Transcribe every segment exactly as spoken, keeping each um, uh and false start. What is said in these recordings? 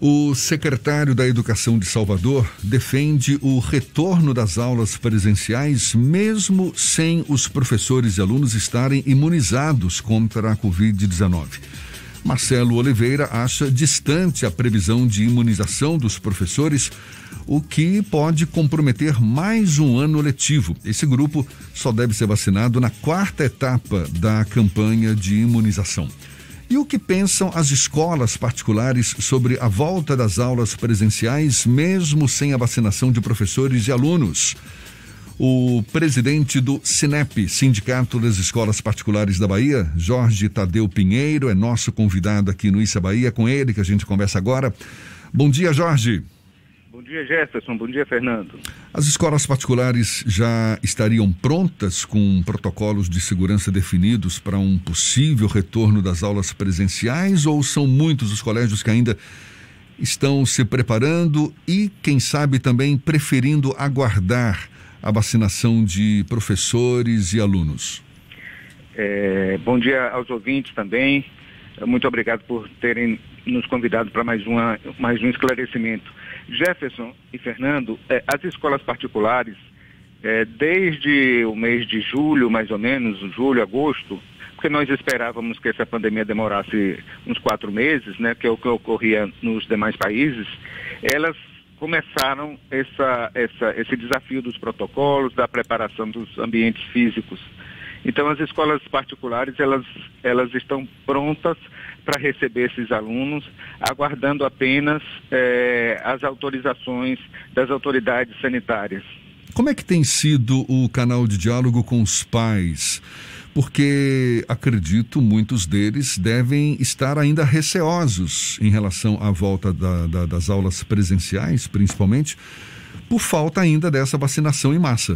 O secretário da Educação de Salvador defende o retorno das aulas presenciais, mesmo sem os professores e alunos estarem imunizados contra a covid dezenove. Marcelo Oliveira acha distante a previsão de imunização dos professores, o que pode comprometer mais um ano letivo. Esse grupo só deve ser vacinado na quarta etapa da campanha de imunização. E o que pensam as escolas particulares sobre a volta das aulas presenciais, mesmo sem a vacinação de professores e alunos? O presidente do SINEP, Sindicato das Escolas Particulares da Bahia, Jorge Tadeu Pinheiro, é nosso convidado aqui no Issa Bahia. É com ele que a gente conversa agora. Bom dia, Jorge. Bom dia, Jefferson. Bom dia, Fernando. As escolas particulares já estariam prontas com protocolos de segurança definidos para um possível retorno das aulas presenciais, ou são muitos os colégios que ainda estão se preparando e, quem sabe, também preferindo aguardar a vacinação de professores e alunos? É, bom dia aos ouvintes também. Muito obrigado por terem nos convidado para mais, uma, mais um esclarecimento. Jefferson e Fernando, eh, as escolas particulares, eh, desde o mês de julho, mais ou menos, julho, agosto, porque nós esperávamos que essa pandemia demorasse uns quatro meses, né, que é o que ocorria nos demais países, elas começaram essa, essa, esse desafio dos protocolos, da preparação dos ambientes físicos. Então, as escolas particulares, elas, elas estão prontas para receber esses alunos, aguardando apenas eh, as autorizações das autoridades sanitárias. Como é que tem sido o canal de diálogo com os pais? Porque, acredito, muitos deles devem estar ainda receosos em relação à volta da, da, das aulas presenciais, principalmente, por falta ainda dessa vacinação em massa.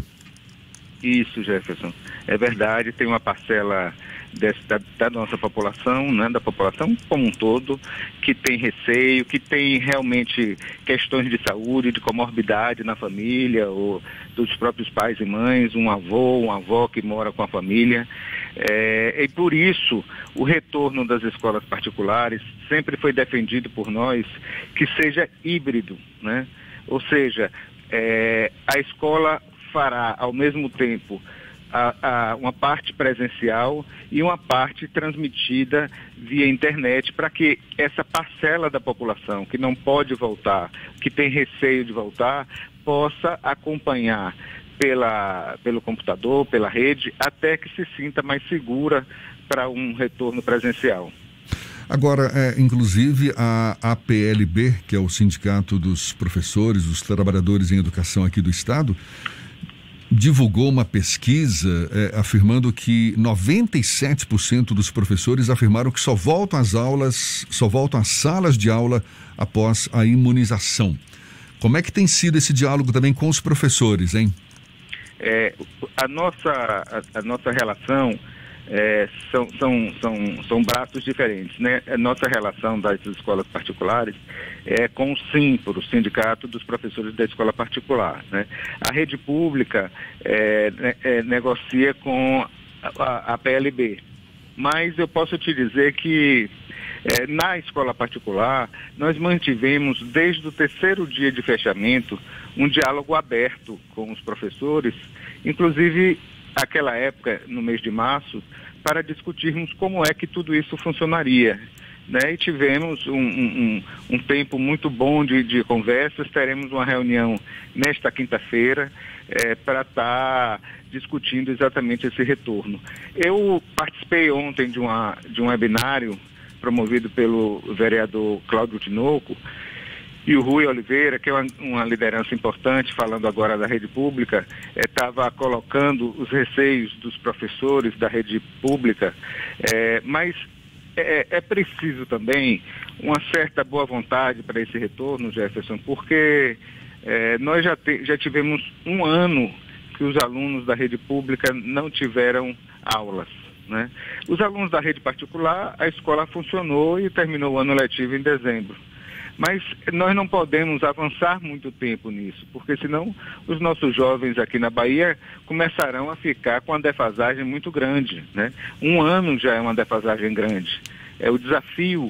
Isso, Jefferson. É verdade, tem uma parcela desse, da, da nossa população, né, da população como um todo, que tem receio, que tem realmente questões de saúde, de comorbidade na família, ou dos próprios pais e mães, um avô, uma avó que mora com a família. É, e por isso, o retorno das escolas particulares sempre foi defendido por nós que seja híbrido, né? Ou seja, é, a escola fará ao mesmo tempo a, a, uma parte presencial e uma parte transmitida via internet, para que essa parcela da população que não pode voltar, que tem receio de voltar, possa acompanhar pela, pelo computador, pela rede, até que se sinta mais segura para um retorno presencial. Agora, é, inclusive, a A P L B, que é o Sindicato dos Professores, dos Trabalhadores em Educação aqui do Estado, divulgou uma pesquisa é, afirmando que noventa e sete por cento dos professores afirmaram que só voltam às aulas, só voltam às salas de aula após a imunização. Como é que tem sido esse diálogo também com os professores, hein? É, a, nossa, a, a nossa relação é, são, são, são, são braços diferentes, né? A nossa relação das escolas particulares é com o SINPRO, o Sindicato dos Professores da Escola Particular, né? A rede pública é, é, negocia com a, a P L B, mas eu posso te dizer que é, na escola particular nós mantivemos desde o terceiro dia de fechamento um diálogo aberto com os professores, inclusive aquela época, no mês de março, para discutirmos como é que tudo isso funcionaria, né? E tivemos um, um, um tempo muito bom de, de conversas. Teremos uma reunião nesta quinta-feira é, para estar discutindo exatamente esse retorno. Eu participei ontem de, uma, de um webinário promovido pelo vereador Cláudio Tinoco, e o Rui Oliveira, que é uma, uma liderança importante, falando agora da rede pública, estava é, colocando os receios dos professores da rede pública, é, mas é, é preciso também uma certa boa vontade para esse retorno, Jefferson, porque é, nós já, te, já tivemos um ano que os alunos da rede pública não tiveram aulas, né? Os alunos da rede particular, a escola funcionou e terminou o ano letivo em dezembro. Mas nós não podemos avançar muito tempo nisso, porque senão os nossos jovens aqui na Bahia começarão a ficar com uma defasagem muito grande, né? Um ano já é uma defasagem grande. É o desafio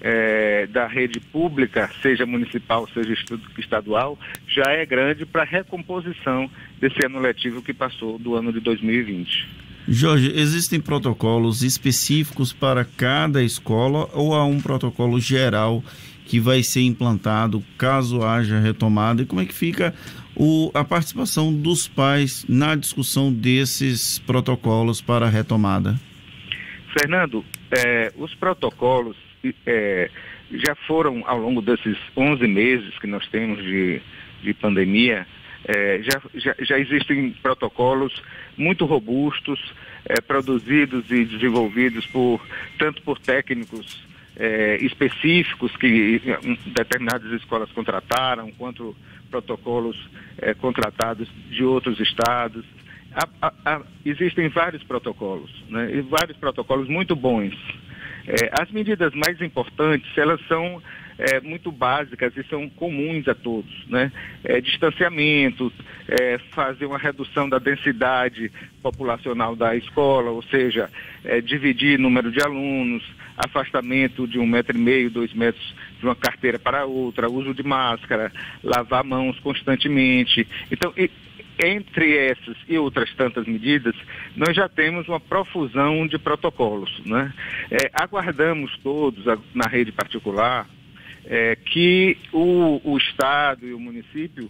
é, da rede pública, seja municipal, seja estadual, já é grande para a recomposição desse ano letivo que passou do ano de dois mil e vinte. Jorge, existem protocolos específicos para cada escola ou há um protocolo geral que vai ser implantado caso haja retomada? E como é que fica o, a participação dos pais na discussão desses protocolos para a retomada? Fernando, é, os protocolos é, já foram, ao longo desses onze meses que nós temos de, de pandemia, é, já, já, já existem protocolos muito robustos, é, produzidos e desenvolvidos por, tanto por técnicos é, específicos que determinadas escolas contrataram, quanto protocolos é, contratados de outros estados. Há, há, há, existem vários protocolos, né? E vários protocolos muito bons. É, as medidas mais importantes, elas são é, muito básicas e são comuns a todos, né? É, distanciamento, é, fazer uma redução da densidade populacional da escola, ou seja, é, dividir o número de alunos, afastamento de um metro e meio, dois metros de uma carteira para outra, uso de máscara, lavar mãos constantemente. Então, e, entre essas e outras tantas medidas, nós já temos uma profusão de protocolos, né? É, aguardamos todos a, na rede particular é, que o, o Estado e o município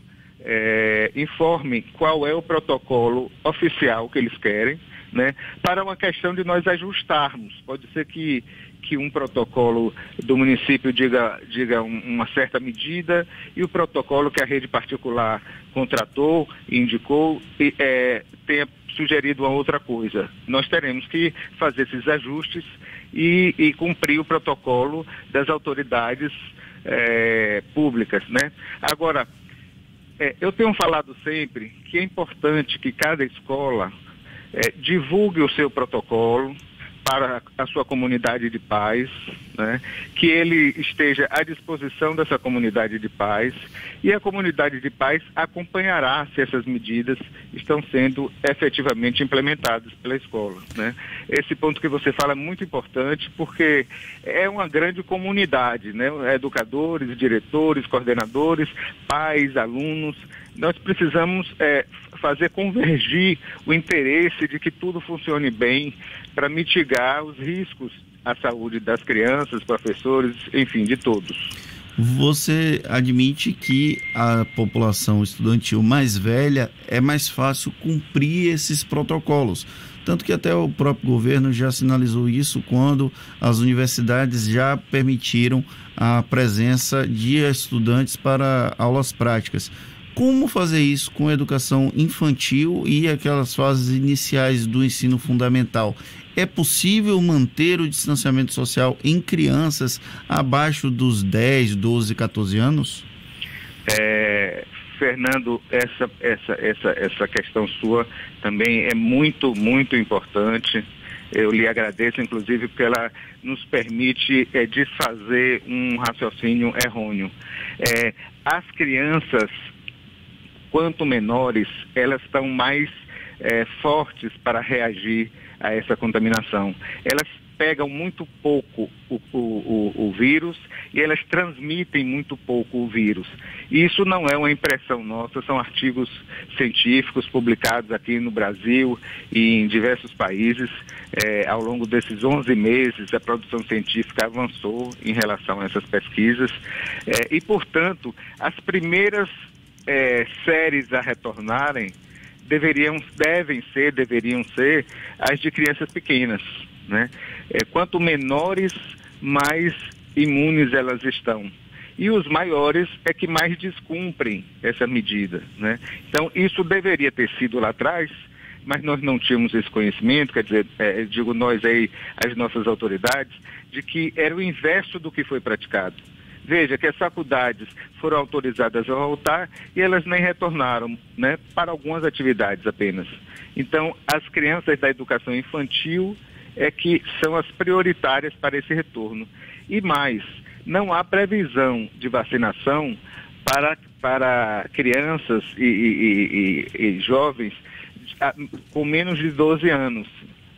é, informem qual é o protocolo oficial que eles querem, né? Para uma questão de nós ajustarmos. Pode ser que que um protocolo do município diga, diga um, uma certa medida e o protocolo que a rede particular contratou e indicou e, é, tenha sugerido uma outra coisa. Nós teremos que fazer esses ajustes e, e cumprir o protocolo das autoridades é, públicas, né? Agora, é, eu tenho falado sempre que é importante que cada escola é, divulgue o seu protocolo para a sua comunidade de pais, né? Que ele esteja à disposição dessa comunidade de pais e a comunidade de pais acompanhará se essas medidas estão sendo efetivamente implementadas pela escola, né? Esse ponto que você fala é muito importante porque é uma grande comunidade, né? Educadores, diretores, coordenadores, pais, alunos. Nós precisamos é, fazer convergir o interesse de que tudo funcione bem para mitigar os riscos à saúde das crianças, professores, enfim, de todos. Você admite que a população estudantil mais velha é mais fácil cumprir esses protocolos, tanto que até o próprio governo já sinalizou isso quando as universidades já permitiram a presença de estudantes para aulas práticas. Como fazer isso com a educação infantil e aquelas fases iniciais do ensino fundamental? É possível manter o distanciamento social em crianças abaixo dos dez, doze, catorze anos? É, Fernando, essa, essa, essa, essa questão sua também é muito, muito importante. Eu lhe agradeço, inclusive, porque ela nos permite é, desfazer um raciocínio errôneo. É, as crianças, quanto menores, elas estão mais é, fortes para reagir a essa contaminação. Elas pegam muito pouco o, o, o, o vírus e elas transmitem muito pouco o vírus. E isso não é uma impressão nossa, são artigos científicos publicados aqui no Brasil e em diversos países. É, ao longo desses onze meses, a produção científica avançou em relação a essas pesquisas. É, e, portanto, as primeiras É, séries a retornarem deveriam, devem ser, deveriam ser as de crianças pequenas, né? É, quanto menores, mais imunes elas estão. E os maiores é que mais descumprem essa medida, né? Então, isso deveria ter sido lá atrás, mas nós não tínhamos esse conhecimento, quer dizer, é, digo nós aí, as nossas autoridades, de que era o inverso do que foi praticado. Veja que as faculdades foram autorizadas a voltar e elas nem retornaram, né, para algumas atividades apenas. Então, as crianças da educação infantil é que são as prioritárias para esse retorno. E mais, não há previsão de vacinação para, para crianças e, e, e, e jovens com menos de doze anos.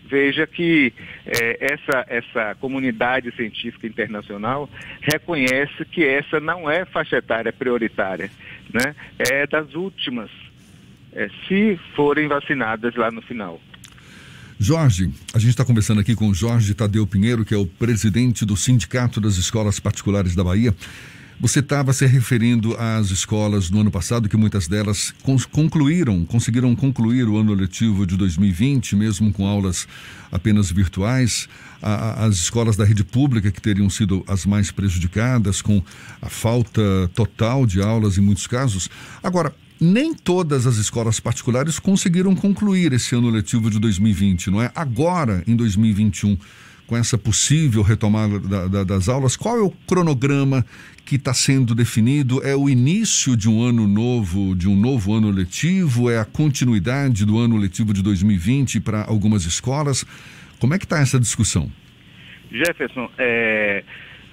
veja que é, essa, essa comunidade científica internacional reconhece que essa não é faixa etária prioritária, né? É das últimas, é, se forem vacinadas lá no final. Jorge, a gente está conversando aqui com o Jorge Tadeu Pinheiro, que é o presidente do Sindicato das Escolas Particulares da Bahia. Você estava se referindo às escolas no ano passado, que muitas delas concluíram, conseguiram concluir o ano letivo de dois mil e vinte, mesmo com aulas apenas virtuais. As escolas da rede pública, que teriam sido as mais prejudicadas, com a falta total de aulas em muitos casos. Agora, nem todas as escolas particulares conseguiram concluir esse ano letivo de dois mil e vinte, não é? Agora, em dois mil e vinte e um, com essa possível retomada da, da, das aulas, qual é o cronograma que está sendo definido? É o início de um ano novo, de um novo ano letivo? É a continuidade do ano letivo de dois mil e vinte para algumas escolas? Como é que está essa discussão? Jefferson, é...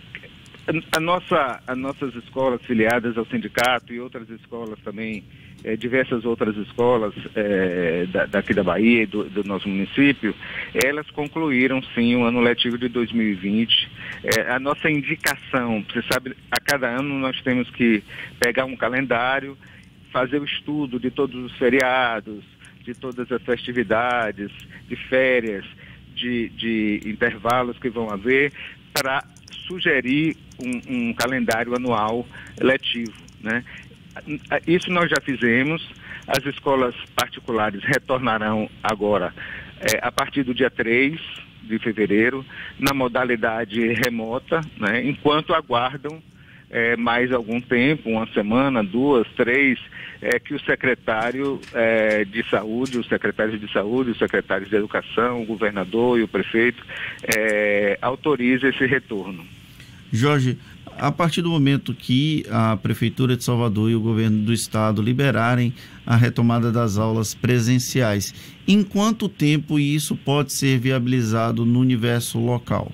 A nossa, as nossas escolas filiadas ao sindicato e outras escolas também, é, diversas outras escolas é, da, daqui da Bahia e do, do nosso município, elas concluíram sim o ano letivo de dois mil e vinte. É, a nossa indicação, você sabe, a cada ano nós temos que pegar um calendário, fazer o estudo de todos os feriados, de todas as festividades, de férias, de, de intervalos que vão haver, para sugerir um, um calendário anual letivo, né? Isso nós já fizemos. As escolas particulares retornarão agora é, a partir do dia três de fevereiro, na modalidade remota, né? Enquanto aguardam é, mais algum tempo, uma semana, duas, três, é, que o secretário é, de saúde, os secretários de saúde, os secretários de educação, o governador e o prefeito é, autorize esse retorno. Jorge, a partir do momento que a Prefeitura de Salvador e o governo do estado liberarem a retomada das aulas presenciais, em quanto tempo isso pode ser viabilizado no universo local?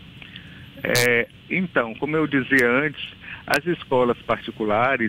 É, então, como eu dizia antes, as escolas particulares,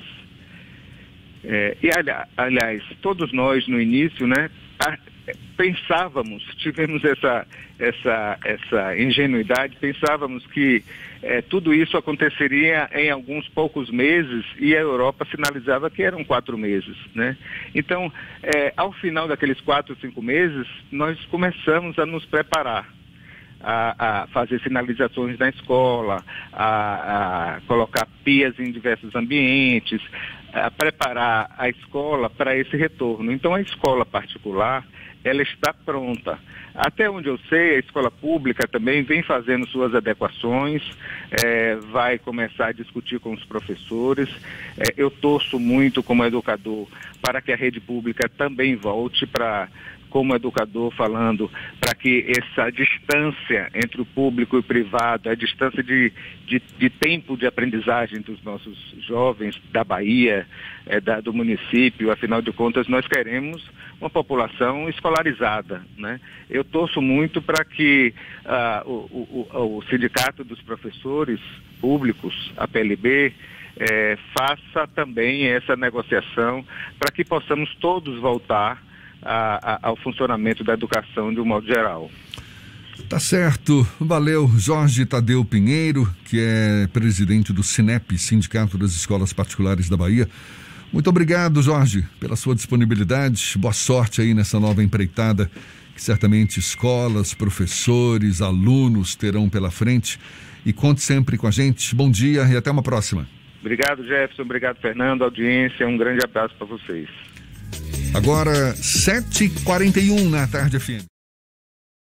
é, e aliás, todos nós no início, né, pensávamos, tivemos essa, essa, essa ingenuidade, pensávamos que é, tudo isso aconteceria em alguns poucos meses e a Europa sinalizava que eram quatro meses, né? Então, é, ao final daqueles quatro, cinco meses, nós começamos a nos preparar, a, a fazer sinalizações na escola, a, a colocar pias em diversos ambientes, a preparar a escola para esse retorno. Então, a escola particular, ela está pronta. Até onde eu sei, a escola pública também vem fazendo suas adequações, é, vai começar a discutir com os professores. É, eu torço muito como educador para que a rede pública também volte para, como educador falando, para que essa distância entre o público e o privado, a distância de, de, de tempo de aprendizagem dos nossos jovens da Bahia, é, da, do município, afinal de contas, nós queremos uma população escolarizada, né? Eu torço muito para que uh, o, o, o Sindicato dos Professores Públicos, a P L B, eh, faça também essa negociação para que possamos todos voltar a, a, ao funcionamento da educação de um modo geral. Tá certo, valeu. Jorge Tadeu Pinheiro, que é presidente do SINEP, Sindicato das Escolas Particulares da Bahia. Muito obrigado, Jorge, pela sua disponibilidade. Boa sorte aí nessa nova empreitada, que certamente escolas, professores, alunos terão pela frente. E conte sempre com a gente. Bom dia e até uma próxima. Obrigado, Jefferson. Obrigado, Fernando. Audiência, um grande abraço para vocês. Agora, sete e quarenta e um na Tarde F M.